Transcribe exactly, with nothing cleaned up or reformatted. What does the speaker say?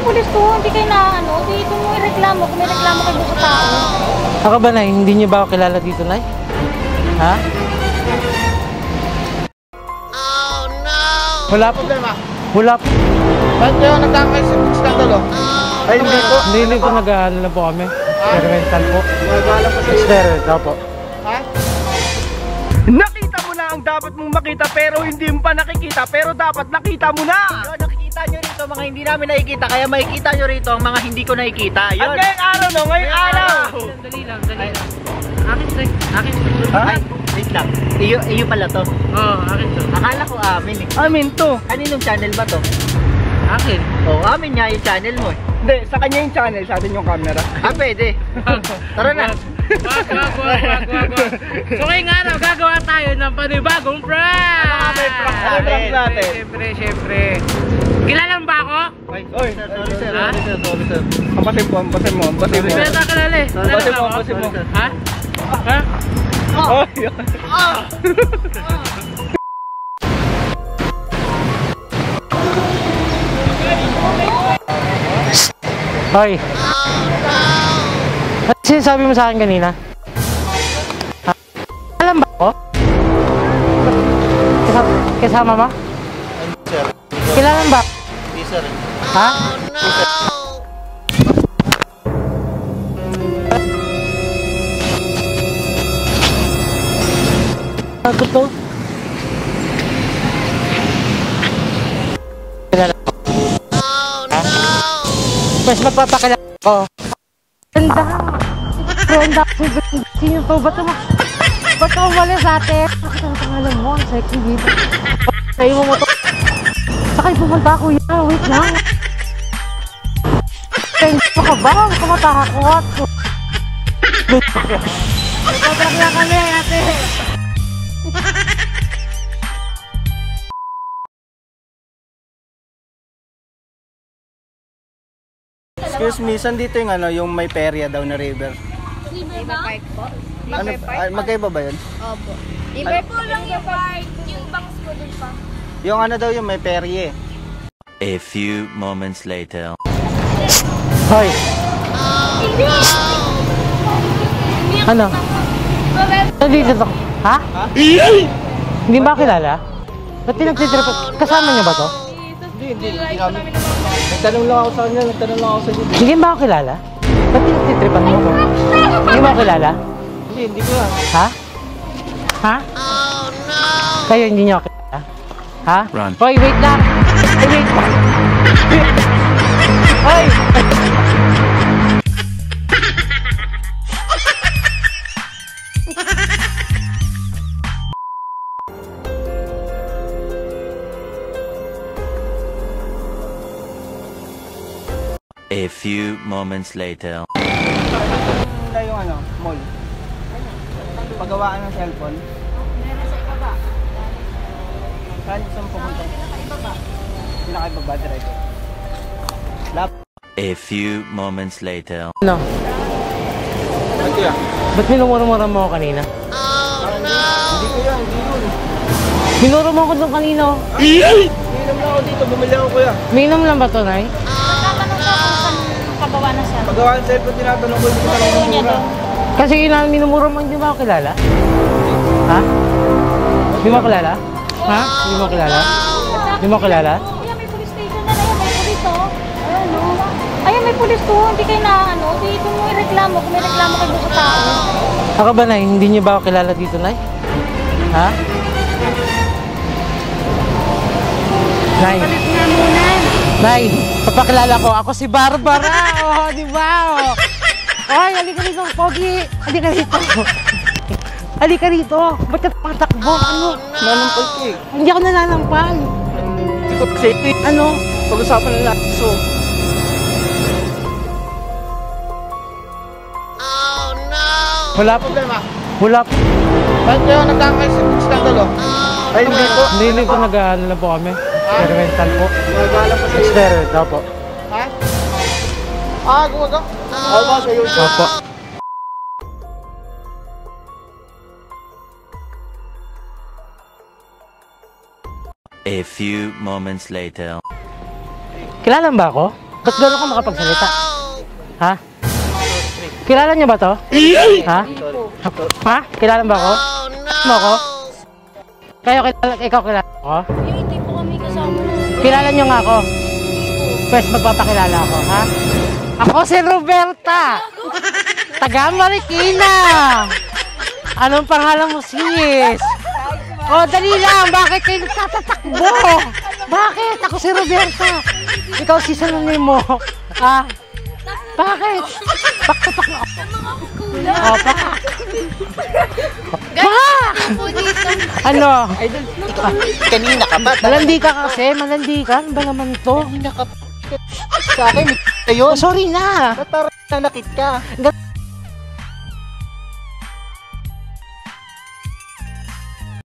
pulis to, hindi kayo na ano, di ito mo ireklamo, kung may reklamo kayo sa tao. Ako ba, Nay? Hindi niyo ba ako kilala dito, Nay? Ha? Oh no! Wala po. Problema. Wala po. Ba't kayo nagkakaisi ng skandalo? Ay, hindi po. Hindi, hindi po nag-ano lang po kami. Experimental po. Nagagalang pa sa iyo. Experimental po. Ha? Nakita mo na ang dapat mong makita pero hindi mo pa nakikita pero dapat nakita mo na. Yun, nakikita nyo rito mga hindi namin nakikita kaya makikita nyo rito ang mga hindi ko nakikita. At Yun. ngayong araw no, ngayong araw. Dali lang, dali lang. Akin to, akin to. Ay, wait lang. Iyo, iyo pala to. Oo, akin to. Akala ko amin eh. Amin to. Kaninong channel ba to? Akin. Oo, oh, amin nga yung channel mo eh. Hindi, sa kanya yung channel, sa atin yung camera. Ah, pwede. Tara na. Wag, wag, wag, wag, wag, wag. So ngayong araw, gagawa tayo ng panibagong prank! Ano nga ba yung prank natin? prank natin? Siyempre, siyempre. Kilala mo ba ako? Ay, Oy, sorry sir, Ha? sorry sir, sorry sir. ampasin mo, ampasin mo, ampasin mo. Hindi na kilala eh. Kilala Basin mo mo, ako? basin mo. Ha? Ha? Oh, yun. Hoy! Ano sinasabi mo sa akin kanina? Ha? Alam ba ako? Kasama, kasama mo? Sir. Kilala mo ba? Hindi, sir. Ha? Ano to? Kilala ko. Mas magpapakilala ko. Ganda! Ganda! Sino to? Ba't mo? Ba't mo mali sa atin? Bakit ang pangalan mo? Ang sexy dito. Sa'yo mo mo to. Sakay pumunta kuya. Wait lang. Thanks mo ka ba? Huwag ka matakot. Nagpapalak na kami ate. Excuse me, saan dito yung ano, yung may perya daw na river? River Park po? Ano, ah, magkaiba ba yun? Opo. River po lang yung park, yung bangs ko dun pa. Yung ano daw yung may perya eh. A few moments later. Hoy! Hindi! Ano? Nandito to. Ha? Hindi ba kilala? Ba't pinagtitrip? Kasama niyo ba to? Hindi, hindi. Hindi kami. Nagtanong lang ako sa kanya, nagtanong lang ako sa inyo. Hindi ba ako kilala? Ba't pinagtitripan mo ko? Hindi mo ako kilala? Hindi, hindi ko yan. Ha? Ha? Kayo hindi niyo ako kilala? Ha? Run. Hoy, wait lang! Hoy, wait! Hoy! A few moments later. Wala yung ano, mall. Pagawaan ng cellphone. Meron sa ibaba. Saan saan pumunta? Ibaba. Pinakaibaba, diretso. Lap. A few moments later. Ano? Ba't ko yan? Ba't minumura-mura mo ako kanina? Hindi ko yan, hindi yun. Minuro mo ako doon kanino? Inom lang ako dito, bumili ako kuya. Minom lang ba to, Nay? Tatanong ka kung saan pagawa na siya. Paggawa ng cellphone, tinatanong ko, hindi ko Ano tanong niya mura. doon? Kasi yun ang minumura mo, hindi mo ako kilala? Ha? Hindi mo ako kilala? Ha? Hindi mo ako kilala? Hindi mo ako kilala? Ayan, may police station na. Ayan, may police to. Ayan, no? Ayan, may police to. Hindi kayo na ano, di ito mo ireklamo, kung may reklamo kayo sa tao. Ako ba, Nay? Hindi niyo ba ako kilala dito, Nay? Ha? Nay? Nay, papakilala ko. Ako si Barbara. Oh, di ba? Oh. Ay, halika rito, Pogi. Halika rito. Halika rito. Ba't ka patakbo? Ano? Nanampal ko eh. Hindi ako nananampal. Hindi ko safety. Ano? Pag-usapan na natin. So, Wala po. problema. Wala po. Ba't kayo nagkakaisi ng skandalo? Ay, hindi po. Hindi, hindi po nag-ano lang po kami. Experimental po. Nagagalang pa sa iyo. Experimental po. Ha? Ah, gumaga? Oo ba sa YouTube? Opo. A few moments later. Kilala mo ba ako? Ba't gano'n ka makapagsalita? Ha? Kilala niyo ba to? Ha? Ha? Kilala ba ako? Mo ako? Kayo kilala, ikaw kilala ako? Yung hindi po kami kasama. Kilala niyo nga ako? Pwes magpapakilala ako, ha? Ako si Roberta! Taga Marikina! Anong pangalan mo, sis? Oh, dali lang! Bakit kayo nagtatatakbo? Bakit? Ako si Roberta! Ikaw si Sanonim mo. Ah? Bakit? Paktapak na ako. Oh, pak. Pak! Ano? Kanina ka ba? Malandi ka kasi, malandi ka. Ano ba naman to? Sa akin, ayun. Oh, sorry na. Natarang nanakit ka.